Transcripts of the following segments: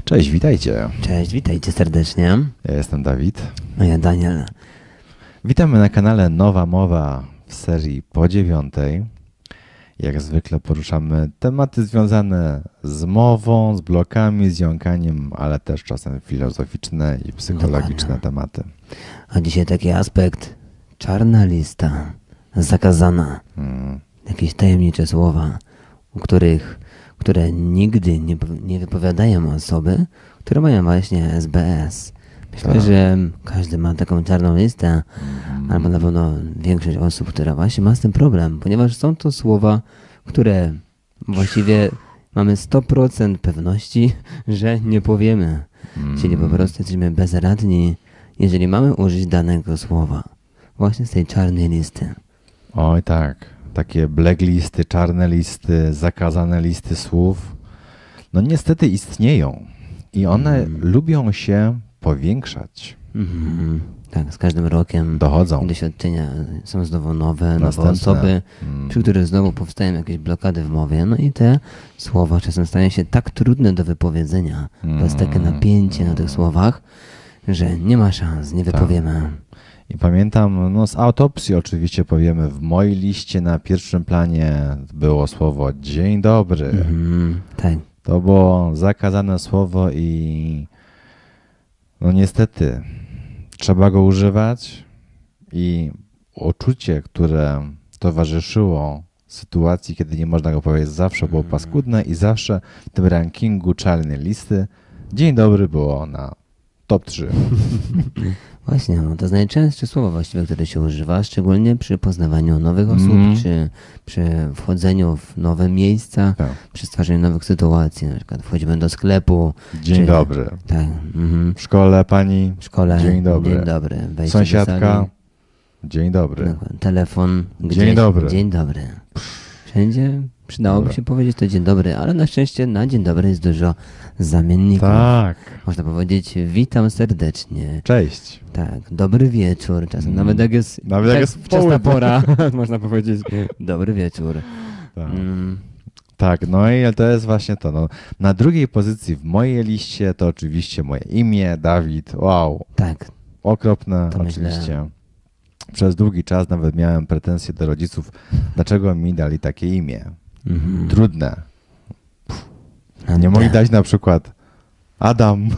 Cześć, witajcie. Cześć, witajcie serdecznie. Ja jestem Dawid. A ja Daniel. Witamy na kanale Nowa Mowa w serii po 9. Jak zwykle poruszamy tematy związane z mową, z blokami, z jąkaniem, ale też czasem filozoficzne i psychologiczne tematy. A dzisiaj taki aspekt, czarna lista, zakazana. Jakieś tajemnicze słowa, które nigdy nie wypowiadają osoby, które mają właśnie SBS. Myślę, że każdy ma taką czarną listę, albo na pewno większość osób, która właśnie ma z tym problem, ponieważ są to słowa, które właściwie mamy 100% pewności, że nie powiemy. Czyli po prostu jesteśmy bezradni, jeżeli mamy użyć danego słowa. Właśnie z tej czarnej listy. Oj tak, takie blacklisty, czarne listy, zakazane listy słów, no niestety istnieją i one lubią się powiększać. Tak, z każdym rokiem dochodzą. Doświadczenia są znowu nowe osoby, przy których znowu powstają jakieś blokady w mowie. No i te słowa czasem stają się tak trudne do wypowiedzenia. To jest takie napięcie na tych słowach, że nie ma szans, nie wypowiemy. I pamiętam, no z autopsji oczywiście powiemy, w mojej liście na pierwszym planie było słowo dzień dobry. Tak. To było zakazane słowo i no niestety trzeba go używać i uczucie, które towarzyszyło sytuacji, kiedy nie można go powiedzieć, zawsze było paskudne i zawsze w tym rankingu czarnej listy dzień dobry było na top 3. Właśnie, no to jest najczęstsze słowo właściwie, które się używa, szczególnie przy poznawaniu nowych osób, czy przy wchodzeniu w nowe miejsca, przy stwarzaniu nowych sytuacji. Na przykład wchodzimy do sklepu. Dzień dobry. Tak. W szkole pani. W szkole. Dzień dobry. Dzień dobry. Sąsiadka. Dzień dobry. Telefon. Gdzieś, dzień dobry. Dzień dobry. Wszędzie przydałoby się powiedzieć to dzień dobry, ale na szczęście na dzień dobry jest dużo zamienników. Tak. Można powiedzieć witam serdecznie. Cześć. Tak, dobry wieczór. Czasem nawet jak jest wczesna pora, można powiedzieć dobry wieczór. Tak. Tak, no i to jest właśnie to. No. Na drugiej pozycji w mojej liście to oczywiście moje imię, Dawid. Wow. Tak. Okropne oczywiście. Przez długi czas nawet miałem pretensje do rodziców, dlaczego mi dali takie imię. Trudne. Nie mogli dać na przykład Adam.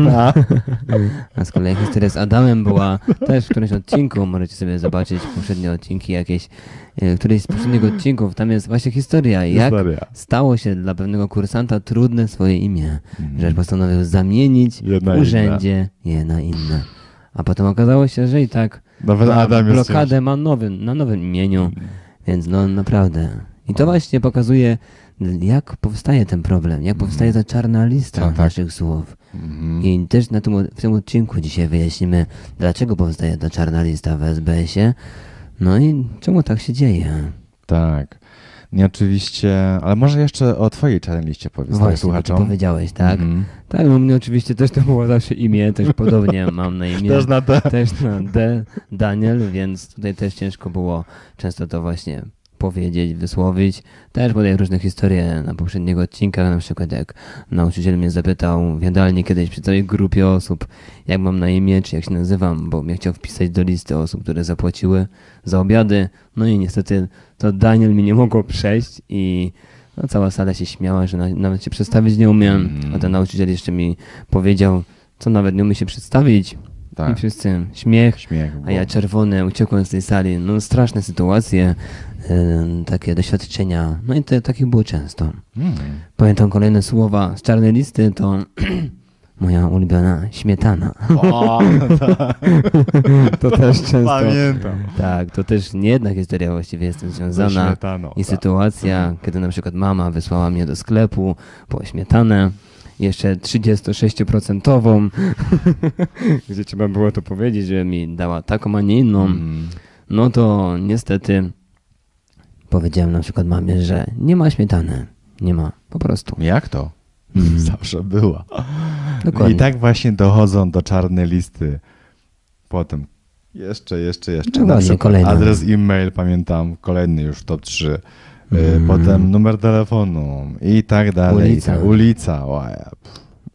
A z kolei historia z Adamem była też w którymś odcinku, możecie sobie zobaczyć poprzednie odcinki jakieś, któryś z poprzednich odcinków, tam jest właśnie historia, jak stało się dla pewnego kursanta trudne swoje imię, że postanowił zamienić w urzędzie je na inne. A potem okazało się, że i tak blokadę ma na nowym imieniu, więc no naprawdę. I to właśnie pokazuje, jak powstaje ten problem, jak powstaje ta czarna lista naszych słów. I też w tym odcinku dzisiaj wyjaśnimy, dlaczego powstaje ta czarna lista w SBS-ie, no i czemu tak się dzieje. Tak. Nie oczywiście, ale może jeszcze o twojej czarnej liście powiedz słuchaczom. Powiedziałeś, tak? Tak, no mnie oczywiście też to było zawsze imię, też podobnie mam na imię. Też na D. Też na D, Daniel, więc tutaj też ciężko było często to właśnie powiedzieć, wysłowić. Też podaję różne historie na poprzednich odcinkach, na przykład jak nauczyciel mnie zapytał w jadalni kiedyś przy całej grupie osób, jak mam na imię, czy jak się nazywam, bo mnie chciał wpisać do listy osób, które zapłaciły za obiady. No i niestety to Daniel mi nie mogło przejść i no, cała sala się śmiała, że nawet się przedstawić nie umiem. A ten nauczyciel jeszcze mi powiedział, co nawet nie umie się przedstawić. Tak. I wszyscy śmiech, a ja czerwony, uciekłem z tej sali. No straszne sytuacje, takie doświadczenia. No i takich było często. Pamiętam kolejne słowa z czarnej listy, to moja ulubiona śmietana. To też często. Pamiętam. Tak, to też nie jedna historia właściwie jest z tym związana. I sytuacja, kiedy na przykład mama wysłała mnie do sklepu po śmietanę. Jeszcze 36%, gdzie trzeba było to powiedzieć, że mi dała taką, a nie inną. No to niestety powiedziałem na przykład mamie, że nie ma śmietany. Nie ma, po prostu. Jak to? Zawsze była. Dokładnie. I tak właśnie dochodzą do czarnej listy. Potem jeszcze. Na przykład kolejna. Adres e-mail, pamiętam, kolejny już top 3. Potem numer telefonu i tak dalej. Ulica. Ulica.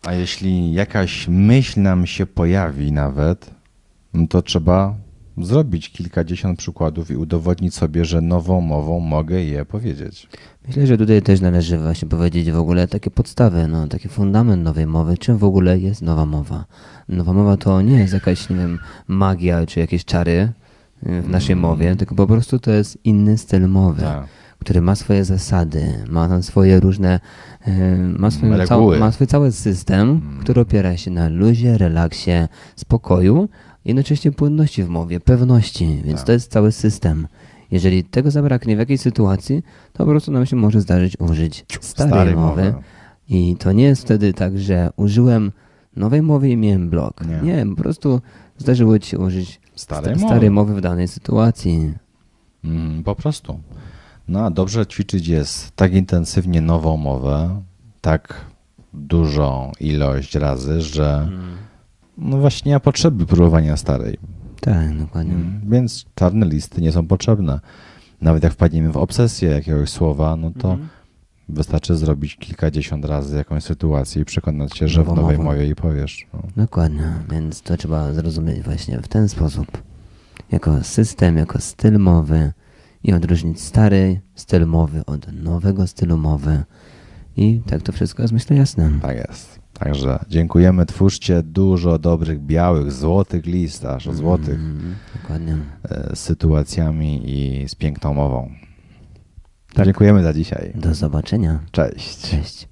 A jeśli jakaś myśl nam się pojawi nawet, no to trzeba zrobić kilkadziesiąt przykładów i udowodnić sobie, że nową mową mogę je powiedzieć. Myślę, że tutaj też należy właśnie powiedzieć w ogóle takie podstawy, no, taki fundament nowej mowy. Czym w ogóle jest nowa mowa? Nowa mowa to nie jest jakaś, nie wiem, magia czy jakieś czary w naszej mowie, tylko po prostu to jest inny styl mowy, Tak. który ma swoje zasady, ma tam swoje różne, Reguły. ma swój cały system, który opiera się na luzie, relaksie, spokoju, jednocześnie płynności w mowie, pewności, więc Tak. to jest cały system. Jeżeli tego zabraknie w jakiejś sytuacji, to po prostu nam się może zdarzyć użyć starej mowy. I to nie jest wtedy tak, że użyłem nowej mowy i miałem blok. Nie, po prostu zdarzyło ci się użyć starej mowy w danej sytuacji. Po prostu. No a dobrze ćwiczyć jest tak intensywnie nową mowę, tak dużą ilość razy, że no właśnie nie ma potrzeby próbowania starej. Tak, dokładnie. Więc czarne listy nie są potrzebne. Nawet jak wpadniemy w obsesję jakiegoś słowa, no to wystarczy zrobić kilkadziesiąt razy jakąś sytuację i przekonać się, że w nowej mowie jej powiesz. No. Dokładnie, więc to trzeba zrozumieć właśnie w ten sposób. Jako system, jako styl mowy i odróżnić stary styl mowy od nowego stylu mowy. I tak to wszystko jest, myślę, jasne. Tak jest. Także dziękujemy. Twórzcie dużo dobrych, białych, złotych list, aż złotych, dokładnie. Z sytuacjami i z piękną mową. Tak. Dziękujemy za dzisiaj. Do zobaczenia. Cześć. Cześć.